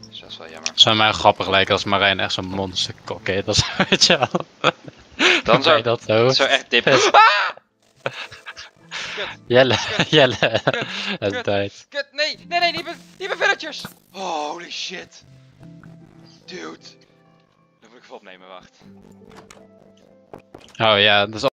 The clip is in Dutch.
Dus dat is wel jammer. Het zou mij grappig lijken als Marijn echt zo'n monster kokkeert, dat weet je wel. Dan zou dat zo. zo echt dippen. Best. Ah! Jelle, Kut. Jelle. Kut. Het Kut. tijd. Kut, nee, niet mijn villagers! Holy shit. Dude. Dan moet ik even opnemen, wacht. Oh ja, dat is